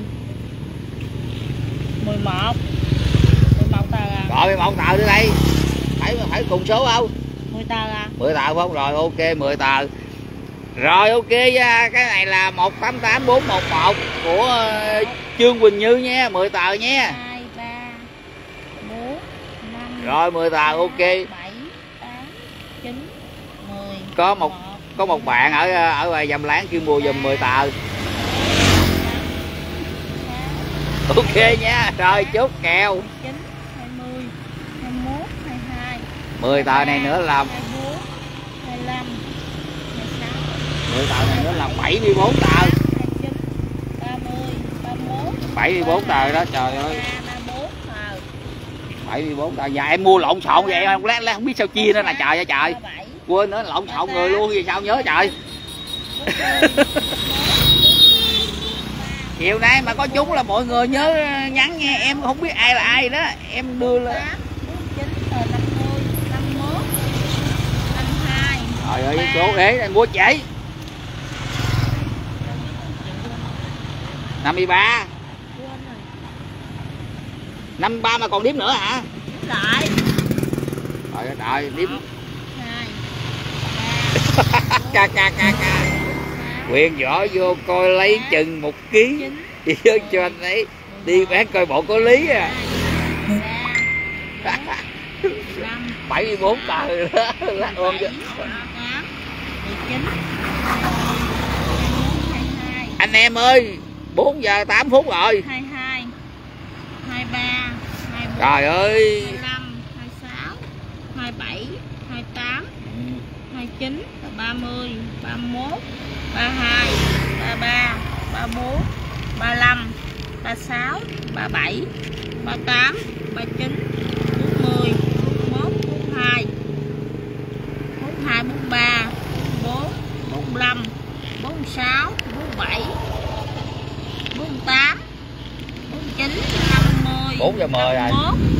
mười một. mười một tờ à? Rồi mười một tờ nữa đây. Phải phải cùng số không? mười tờ à? mười tờ không? Rồi ok, mười tờ. Rồi ok, cái này là một tám tám bốn một một của uh, Trương Quỳnh Như nha, mười tờ nha. hai, ba, bốn, năm. Rồi mười tờ ok. bảy, tám, chín, mười. Có một có một bạn ở ở ngoài Dầm Láng kêu mua giùm mười tờ. Ok nha. Rồi chốt kèo. chín, hai mươi, hai mươi mốt, hai mươi hai. mười tờ này nữa là hai mươi bốn, hai mươi lăm, hai mươi sáu. mười tờ này nữa là bảy mươi bốn tờ. hai mươi chín, ba mươi, ba mươi mốt. bảy mươi bốn tờ đó, trời ơi. ba mươi bốn tờ. bảy mươi bốn tờ. Dạ em mua lộn xộn vậy em lát lát không biết sao chia nữa là trời ơi trời. Quên nữa, lộn xộn người luôn vì sao nhớ trời. Chiều nay mà có chúng là mọi người nhớ nhắn nghe, em không biết ai là ai đó, em đưa lên. Trời ơi số ế này mua chỉ năm mươi ba. năm mươi ba mà còn đếm nữa hả? Lại. Trời ơi trời, đếm. Ca ca ca ca. Quyền võ vô coi lấy chừng một ký đi cho anh ấy đi bán coi bộ có lý à. bảy mươi bốn tờ đó là ôm cho. Anh em ơi, bốn giờ tám phút rồi. hai mươi hai, hai mươi ba, hai mươi bốn, trời ơi. hai mươi lăm, hai mươi sáu, hai mươi bảy, hai mươi tám, hai mươi chín, ba mươi, ba mươi mốt, ba mươi hai, ba mươi ba, ba mươi bốn, ba mươi lăm, ba mươi sáu, ba mươi bảy, ba mươi tám, ba mươi chín, bốn mươi, bốn mươi mốt, bốn mươi hai, bốn bảy, bốn tám, bốn chín, năm mươi, bốn giờ mười rồi.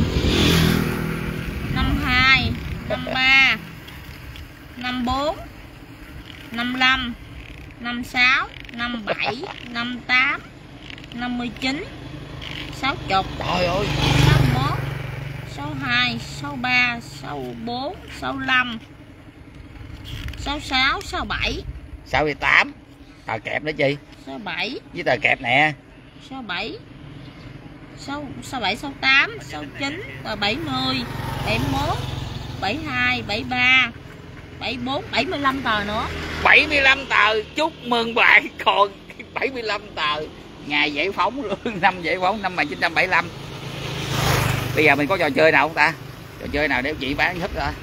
năm hai, năm ba, năm bốn, năm lăm, năm sáu, năm bảy, năm tám, năm mươi chín, sáu mươi. Trời ơi. sáu mốt, sáu hai, sáu ba, sáu bốn, sáu lăm, sáu sáu, sáu bảy, sáu mươi tám. Tờ kẹp đó chị. sáu bảy, Với tờ kẹp nè. sáu bảy, sáu bảy, sáu tám, sáu chín, bảy mươi, bảy mốt, bảy hai, bảy ba, bảy bốn, bảy mươi lăm tờ nữa. bảy mươi lăm tờ, chúc mừng bạn còn bảy mươi lăm tờ. Ngày giải phóng luôn, năm giải phóng năm một nghìn chín trăm bảy mươi lăm. Bây giờ mình có trò chơi nào không ta? Trò chơi nào để chị bán hết ra.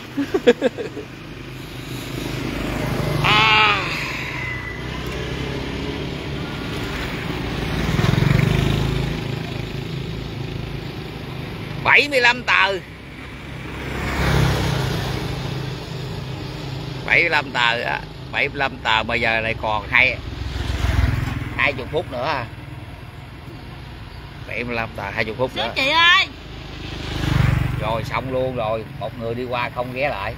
À. bảy mươi lăm tờ. bảy mươi lăm tờ á, bảy mươi lăm tờ bây giờ lại còn hai hai chục phút nữa à. bảy mươi lăm tờ hai chục phút nữa. Chị ơi. Rồi xong luôn rồi, một người đi qua không ghé lại.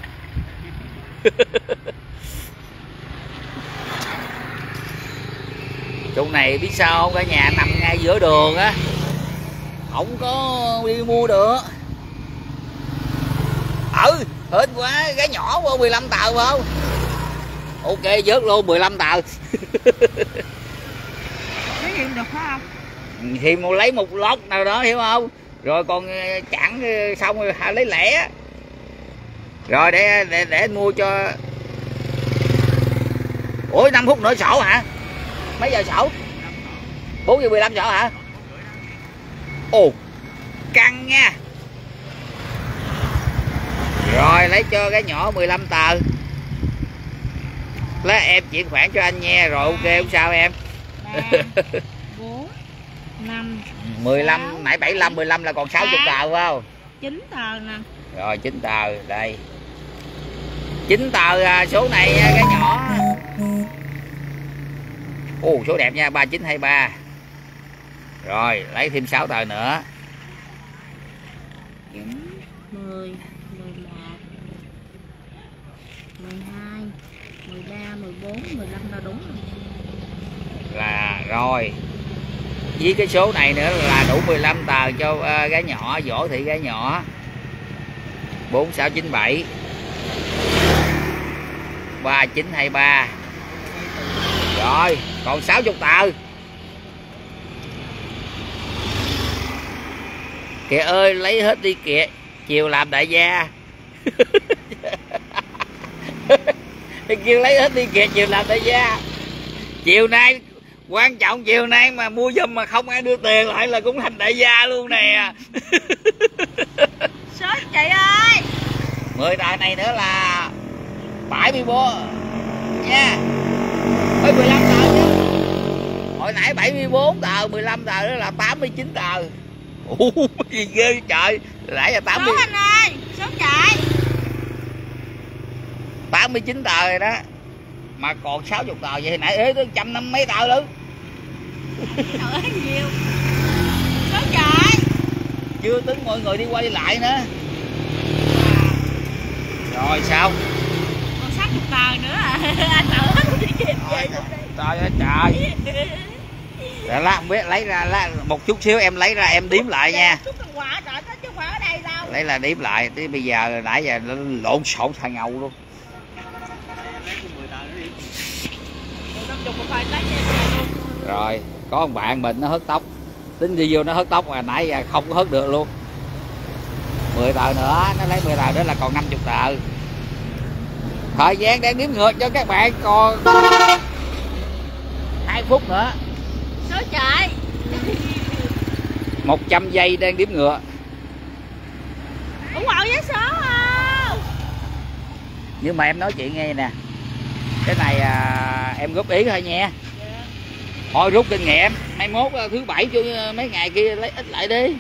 Chỗ này biết sao không, cả nhà nằm ngay giữa đường á, không có đi mua được. Ừ, hên quá, cái nhỏ qua mười lăm tờ phải không? Ok, vớt luôn mười lăm tờ. Lấy thêm được phải không? Thì mua lấy một lót nào đó hiểu không? Rồi còn chặn xong rồi lấy lẻ. Rồi để để để anh mua cho. Ủa năm phút nữa sổ hả? Mấy giờ sổ? bốn giờ mười lăm sổ hả? Ồ, căng nha. Rồi lấy cho cái nhỏ mười lăm tờ. Lấy em chuyển khoản cho anh nha. Rồi ok không sao em. bốn, năm, mười lăm, nãy bảy mươi lăm, mười lăm là còn sáu mươi tờ phải không? chín tờ nè. Rồi chín tờ đây. chín tờ số này cái nhỏ. Ồ số đẹp nha, ba chín hai ba. Rồi lấy thêm sáu tờ nữa. mười, mười một, mười hai, mười ba, mười bốn, mười lăm là đúng rồi. Là rồi. Với cái số này nữa là đủ mười lăm tờ cho uh, gái nhỏ, Võ Thị gái nhỏ. bốn sáu chín bảy, ba chín hai ba. Rồi còn sáu mươi tờ. Kìa ơi lấy hết đi kìa, chiều làm đại gia. Kêu lấy hết đi kìa, chiều làm đại gia. Chiều nay quan trọng, chiều nay mà mua giùm mà không ai đưa tiền lại là cũng thành đại gia luôn nè. Số chị ơi. mười tờ này nữa là bảy mươi bốn nha. Ôi mười lăm tờ chứ. Hồi nãy bảy mươi bốn tờ, mười lăm tờ đó là tám mươi chín tờ. Ủa gì ghê trời. Nãy là tám mươi. Số anh ơi, số chạy. tám mươi chín tờ rồi đó. Mà còn sáu mươi tờ vậy nãy ế tới một trăm năm mấy tờ luôn. Trời ơi nhiều. Số chạy. Chưa tính mọi người đi qua đi lại nữa. Rồi sao? Còn sáu mươi tờ nữa à. Anh tự đi kịp vậy luôn đây. Trời ơi trời. Để lát không biết lấy ra lá, một chút xíu em lấy ra em đếm lại nha. Chút quả trời chứ không phải ở đây đâu. Lấy là đếm lại, tới bây giờ nãy giờ lộn xộn thằng ngầu luôn. Rồi có một bạn mình nó hớt tóc, tính đi vô nó hớt tóc mà nãy giờ không có hớt được luôn. Mười tờ nữa, nó lấy mười tờ nữa là còn năm mươi tờ. Thời gian đang đếm ngược cho các bạn còn hai phút nữa. Số chạy. Một trăm giây đang đếm ngược. ủng hộ vé số không? Nhưng mà em nói chị nghe nè, cái này à, em góp ý thôi nha. Yeah. Thôi rút kinh nghiệm, mai mốt thứ bảy cho mấy ngày kia lấy ít lại đi.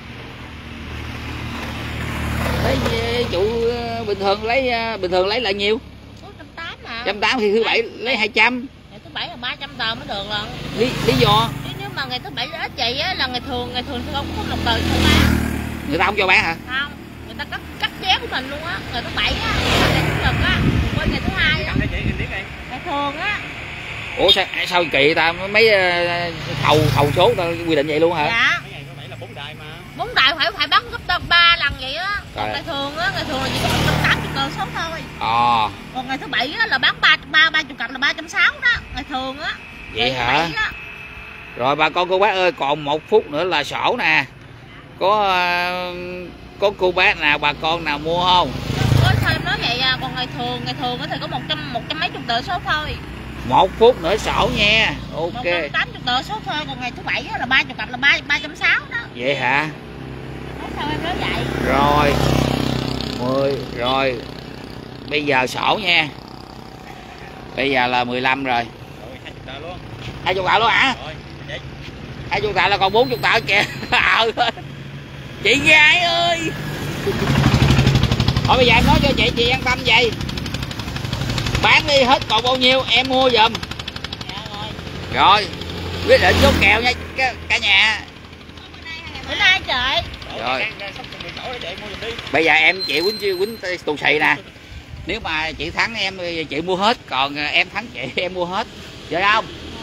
Lấy chủ bình thường lấy bình thường lấy lại nhiều. một trăm tám mươi mà. một trăm tám mươi thì thứ bảy lấy hai trăm. Thứ bảy là ba trăm tờ mới được lần. Lý lý do? Nếu mà ngày thứ bảy ít chị á là ngày thường, ngày thường thì không có một tờ cho bán. Người ta không cho bán hả? Không, người ta cắt cắt ché của mình luôn á, ngày thứ bảy á, ngày chủ nhật á, quên ngày thứ hai á. Ngày thường á. Ủa sao sao kỳ ta mấy thầu thầu số ta quy định vậy luôn hả? Dạ. bốn đại mà. bốn đại phải phải bán gấp ba lần vậy á. Còn ngày thường á, ngày thường là chỉ có một trăm tám mươi tờ số thôi. Ờ. Còn ngày thứ bảy á là bán ba ba ba chục cặp là ba trăm sáu đó, ngày thường á. Vậy hả? Rồi bà con cô bác ơi, còn một phút nữa là sổ nè. Có có cô bác nào bà con nào mua không? Có sao em nói vậy à, còn ngày thường ngày thường thì có một trăm một trăm mấy chục tờ số thôi. Một phút nữa sổ nha. Ok. một trăm tám mươi tờ số thôi, còn ngày thứ bảy là ba chục cặp là ba ba trăm sáu đó. Vậy hả? Nói sao em nói vậy? Rồi. mười rồi. Bây giờ sổ nha. Bây giờ là mười lăm rồi. hai mươi tờ luôn. hai mươi tờ luôn hả? Rồi, vậy. hai mươi tờ là còn bốn mươi tờ kìa. Chị gái ơi. Thôi bây giờ em nói cho chị, chị yên tâm vậy. Bán đi hết còn bao nhiêu em mua giùm. Dạ rồi. Rồi, quyết định chốt kèo nha cả, cả nhà. Bữa nay trời. Rồi. Bây giờ em chị quýnh quýnh tù xì nè. Nếu mà chị thắng em chị mua hết, còn em thắng chị em mua hết. Chơi không?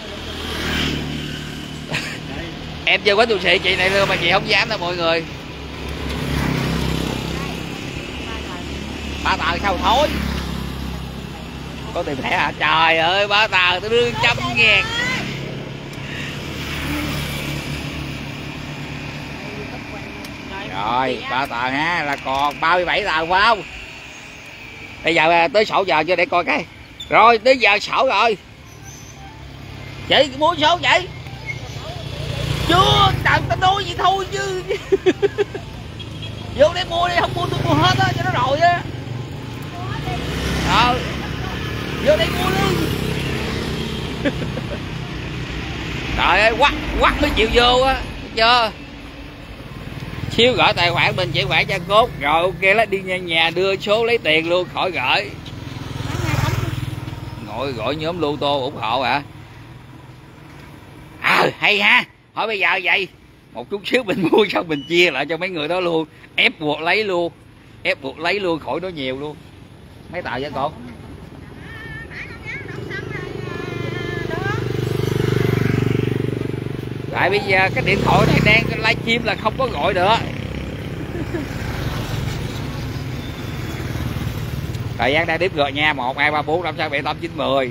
Em chơi quýnh tù xì chị này luôn mà chị không dám đâu mọi người. Ba tờ sao thối. Có tiền thẻ hả? Trời ơi, ba tờ tôi đưa trăm ngàn. Rồi, ba tờ ha, là còn ba mươi bảy tờ phải không? Bây giờ tới sổ giờ cho để coi cái. Rồi, tới giờ sổ rồi. Chị mua số vậy? Chưa, tặng tao nói gì thôi chứ. Vô đây mua đi, không mua tôi mua hết á, cho nó rồi á. Ờ. Vô đây mua đi. Trời ơi, quắc quắc mới chịu vô á, chưa? Xíu gửi tài khoản bên chuyển khoản cho cốt. Rồi ok, lấy đi nhà, nhà đưa số lấy tiền luôn, khỏi gửi. Ngồi gọi nhóm lô tô ủng hộ hả? À hay ha. Hỏi bây giờ vậy, một chút xíu mình mua xong mình chia lại cho mấy người đó luôn. Ép buộc lấy luôn. Ép buộc lấy luôn, khỏi nói nhiều luôn. Mấy tờ vậy con? Tại bây giờ cái điện thoại này đang livestream là không có gọi được. Thời gian đang đếm gọi nha. Một, hai, ba, bốn, năm, sáu, bảy, tám, chín, mười.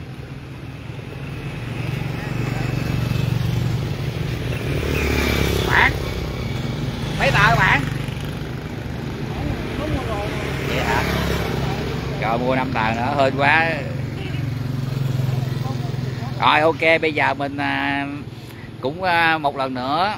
Bạn mấy tờ bạn? Vậy hả? Trời, mua năm tờ nữa hên quá. Rồi ok, bây giờ mình à, cũng à, một lần nữa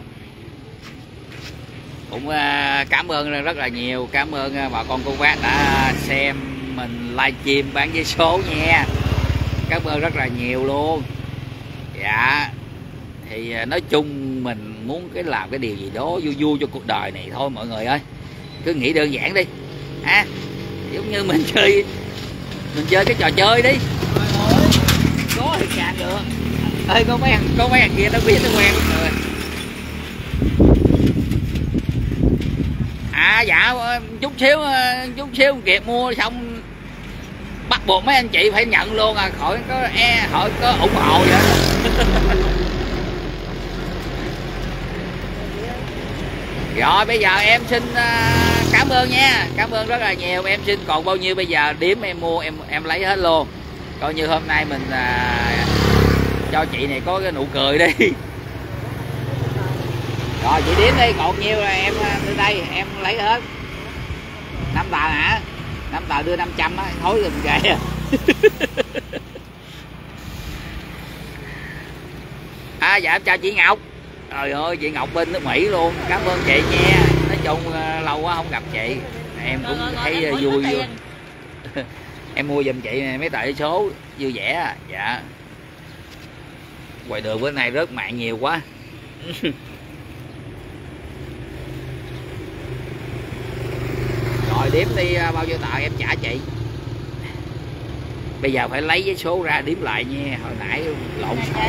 cũng à, cảm ơn rất là nhiều. Cảm ơn à, bà con cô bác đã xem mình livestream bán vé số nha. Cảm ơn rất là nhiều luôn. Dạ. Thì à, nói chung mình muốn cái làm cái điều gì đó vui vui cho cuộc đời này thôi mọi người ơi. Cứ nghĩ đơn giản đi à, giống như mình chơi mình chơi cái trò chơi đi. Có thì càng được. Ê, có mấy thằng có mấy thằng kia nó biết nó quen rồi. À dạ, chút xíu chút xíu kịp mua xong bắt buộc mấy anh chị phải nhận luôn à, khỏi có e khỏi có ủng hộ vậy. Rồi bây giờ em xin uh, cảm ơn nha, cảm ơn rất là nhiều. Em xin còn bao nhiêu bây giờ điếm em mua em em lấy hết luôn. Coi như hôm nay mình uh, cho chị này có cái nụ cười đi. Rồi chị điếm đi, còn nhiêu là em từ đây em lấy hết. Năm tờ hả? Năm tờ đưa năm trăm á, thối rồi kìa. À dạ em chào chị Ngọc. Trời ơi, chị Ngọc bên nước Mỹ luôn. Cảm ơn chị nha. Nói chung lâu quá không gặp chị. Em cũng rồi, rồi, thấy rồi, vui vui. Em mua giùm chị này mấy tờ số vui vẻ. Dạ. Ngoài đường bữa nay rớt mạng nhiều quá. Rồi đếm đi bao nhiêu tờ em trả chị. Bây giờ phải lấy cái số ra đếm lại nha, hồi nãy lộn xộn.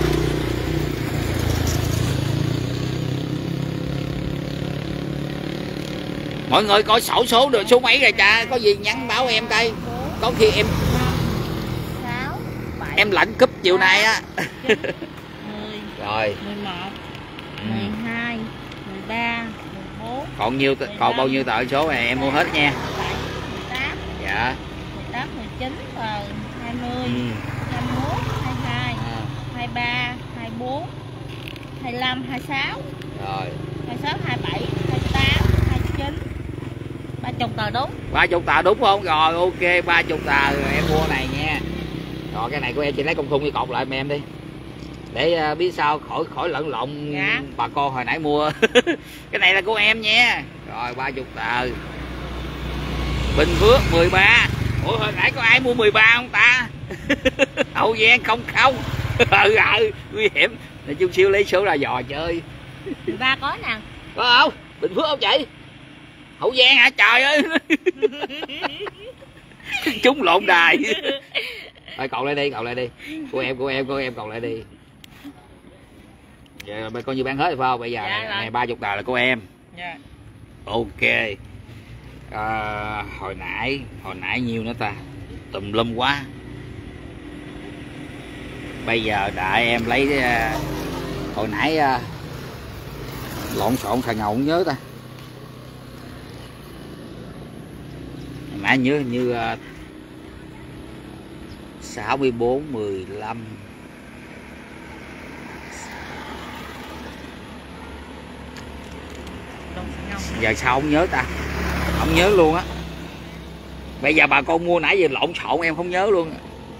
Mọi người coi sổ số được số mấy rồi cha, có gì nhắn báo em đây. Có khi em sáu, bảy, em lãnh cúp chiều nay á. mười, Rồi. mười một, Ừ. mười hai, mười ba, mười bốn. Còn nhiêu còn bao nhiêu tờ số này em mua hết nha. mười bảy, mười tám. Dạ. mười tám, mười chín, rồi hai mươi, Ừ. hai mươi mốt, hai mươi hai, À. hai mươi ba, hai mươi bốn, hai mươi lăm, hai mươi sáu, Rồi. hai mươi sáu, hai mươi bảy, hai mươi tám, hai mươi chín. ba mươi tờ đúng. ba mươi tờ đúng không? Rồi ok, ba mươi tờ rồi em mua này nha. Rồi cái này của em chị lấy công thun với cột lại em đi. Để uh, biết sao khỏi khỏi lẫn lộn. Dạ. Bà con hồi nãy mua. Cái này là của em nha. Rồi ba mươi tờ. Bình Phước mười ba. Ủa hồi nãy có ai mua mười ba không ta? Hậu Giang không không. Ừ ừ, nguy hiểm. Để chút xíu lấy số ra dò chơi. mười ba có nè. Có không? Bình Phước không chị? Hậu Giang hả? Trời ơi. Chúng lộn đài. Thôi cậu lại đi, cậu lại đi. Của em, của em, của em cậu lại đi. Giờ coi như bán hết rồi phải không? Bây giờ Dạ, này ba mươi tờ là của em. Dạ. Ok. À, hồi nãy, hồi nãy nhiêu nữa ta? Tùm lum quá. Bây giờ đợi em lấy uh, hồi nãy uh, lộn xộn thằng ngầu không nhớ ta. Hồi nãy nhớ như uh, sáu mươi bốn, mười lăm. Giờ sao không nhớ ta? Không nhớ luôn á. Bây giờ bà con mua nãy giờ lộn xộn em không nhớ luôn.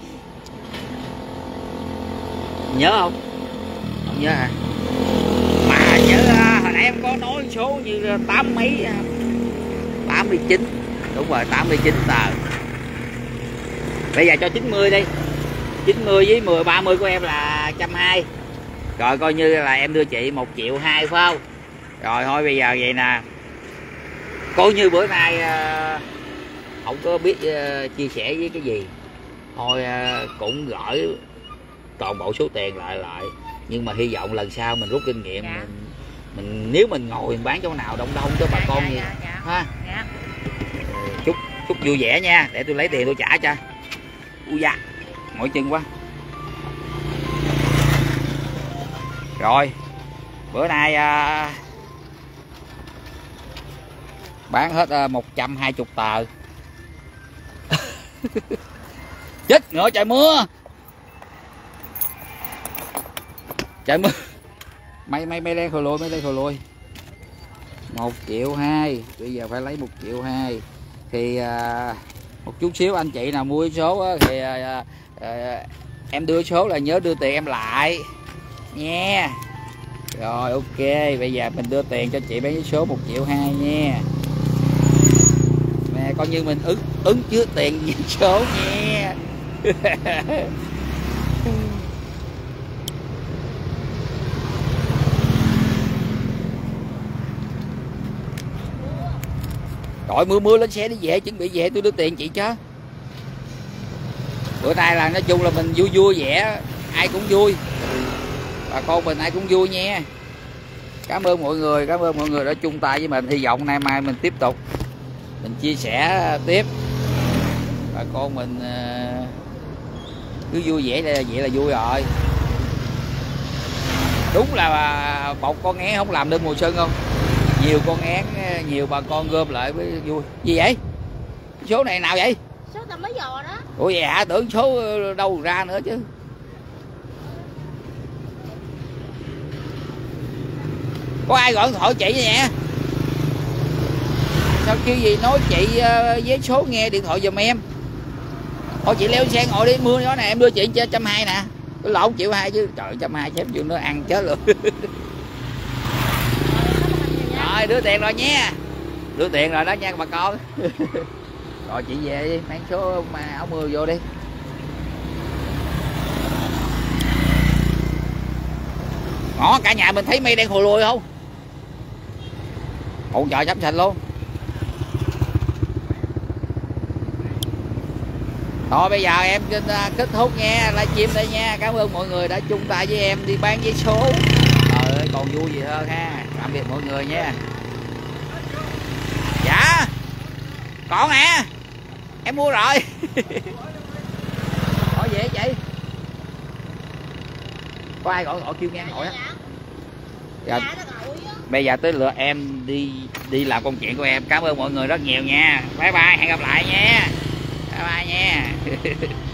Nhớ không? Không nhớ hả? Mà nhớ hồi nãy em có nói số như tám mấy, tám mươi chín. Đúng rồi, tám mươi chín tờ. Bây giờ cho chín mươi đi. chín mươi với mười, ba mươi của em là một trăm hai mươi. Rồi coi như là em đưa chị một triệu hai phải không? Rồi thôi bây giờ vậy nè. Coi như bữa nay uh, không có biết uh, chia sẻ với cái gì. Thôi uh, cũng gửi toàn bộ số tiền lại lại. Nhưng mà hy vọng lần sau mình rút kinh nghiệm. Dạ. mình, mình nếu mình ngồi mình bán chỗ nào đông đông cho bà dạ, con dạ, gì dạ, dạ. Ha dạ. Chúc chúc vui vẻ nha. Để tôi lấy tiền tôi trả cho. Ui da, mỏi chân quá. Rồi bữa nay uh, bán hết uh, một trăm hai mươi tờ. Chết nữa trời mưa. Trời mưa. Mấy mấy mấy đen khôi lôi, mấy đen khôi lôi. Một triệu hai. Bây giờ phải lấy một triệu hai. Thì uh, một chút xíu anh chị nào mua số á, thì uh, uh, em đưa số là nhớ đưa tiền em lại nha. Rồi ok, bây giờ mình đưa tiền cho chị bán với số một triệu hai nha. Nè coi như mình ứng ứng trước tiền với số nha. Rồi mưa mưa lên xe đi về, chuẩn bị về tôi đưa tiền chị chứ. Bữa nay là nói chung là mình vui vui vẻ, ai cũng vui. Bà con mình ai cũng vui nha. Cảm ơn mọi người, cảm ơn mọi người đã chung tay với mình. Hy vọng nay mai mình tiếp tục mình chia sẻ tiếp. Bà con mình cứ vui vẻ là vậy là vui rồi. Đúng là một con én không làm nên mùa xuân không? Nhiều con én, nhiều bà con gom lại với vui. Gì vậy? Số này nào vậy? Số tầm mấy giò đó. Ủa vậy hả? Tưởng số đâu ra nữa chứ. Có ai gọi điện thoại chị vậy? Sao kêu gì nói chị với số nghe điện thoại giùm em. Thôi chị leo xe ngồi đi, mưa gió này em đưa chị cho trăm hai nè. Cái lộn triệu hai chứ. Trời trăm hai chém vô nó ăn chết luôn. Rồi đưa tiền rồi nha. Đưa tiền rồi đó nha bà con. Rồi chị về đi, mang số mà áo mưa vô đi. Ngõ cả nhà mình thấy mây đen hồi lùi không? Ủa trời sắp xanh luôn. Thôi bây giờ em kết thúc nha, livestream đây nha. Cảm ơn mọi người đã chung tay với em đi bán vé số. Trời ơi còn vui gì hơn ha. Tạm biệt mọi người nha. Dạ còn nè, em mua rồi. Hỏi về chị, có ai gọi gọi kêu ngang gọi á. Dạ. Bây giờ tới lượt em đi đi làm công chuyện của em. Cảm ơn mọi người rất nhiều nha. Bye bye, hẹn gặp lại nha. Bye bye nha.